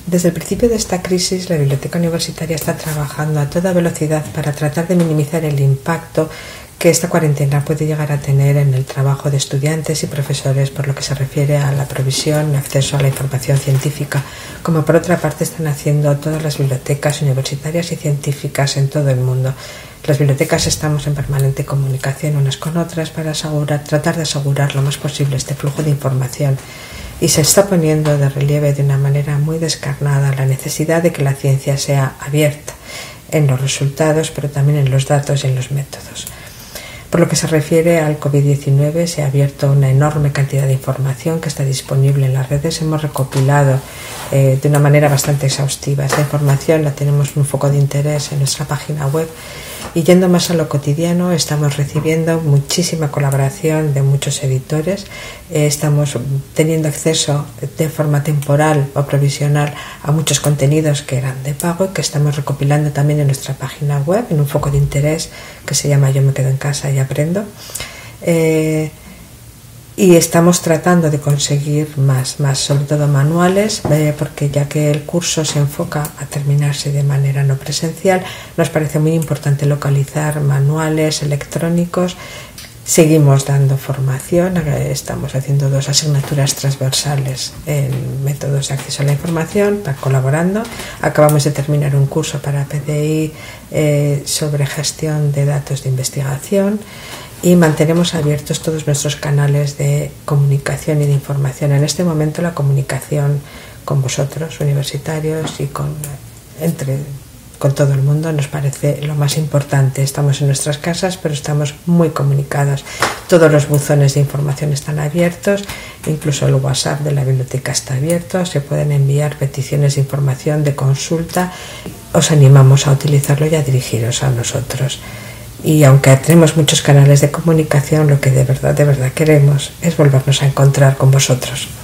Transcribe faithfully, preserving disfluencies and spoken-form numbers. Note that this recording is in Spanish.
Desde el principio de esta crisis, la Biblioteca Universitaria está trabajando a toda velocidad para tratar de minimizar el impacto que esta cuarentena puede llegar a tener en el trabajo de estudiantes y profesores por lo que se refiere a la provisión y acceso a la información científica, como por otra parte están haciendo todas las bibliotecas universitarias y científicas en todo el mundo. Las bibliotecas estamos en permanente comunicación unas con otras para asegurar, tratar de asegurar lo más posible este flujo de información. Y se está poniendo de relieve de una manera muy descarnada la necesidad de que la ciencia sea abierta en los resultados, pero también en los datos y en los métodos. Por lo que se refiere al COVID diecinueve, se ha abierto una enorme cantidad de información que está disponible en las redes. Hemos recopilado eh, de una manera bastante exhaustiva esta información, la tenemos en un foco de interés en nuestra página web. Y yendo más a lo cotidiano, estamos recibiendo muchísima colaboración de muchos editores, eh, estamos teniendo acceso de forma temporal o provisional a muchos contenidos que eran de pago y que estamos recopilando también en nuestra página web, en un foco de interés que se llama Yo me quedo en casa y aprendo. Eh, Y estamos tratando de conseguir más, más sobre todo manuales, eh, porque ya que el curso se enfoca a terminarse de manera no presencial, nos parece muy importante localizar manuales electrónicos. Seguimos dando formación, estamos haciendo dos asignaturas transversales en métodos de acceso a la información, colaborando. Acabamos de terminar un curso para P D I eh, sobre gestión de datos de investigación. Y mantenemos abiertos todos nuestros canales de comunicación y de información. En este momento la comunicación con vosotros, universitarios, y con, entre, con todo el mundo nos parece lo más importante. Estamos en nuestras casas, pero estamos muy comunicados. Todos los buzones de información están abiertos, incluso el WhatsApp de la biblioteca está abierto, se pueden enviar peticiones de información, de consulta. Os animamos a utilizarlo y a dirigiros a nosotros. Y aunque tenemos muchos canales de comunicación, lo que de verdad, de verdad queremos es volvernos a encontrar con vosotros.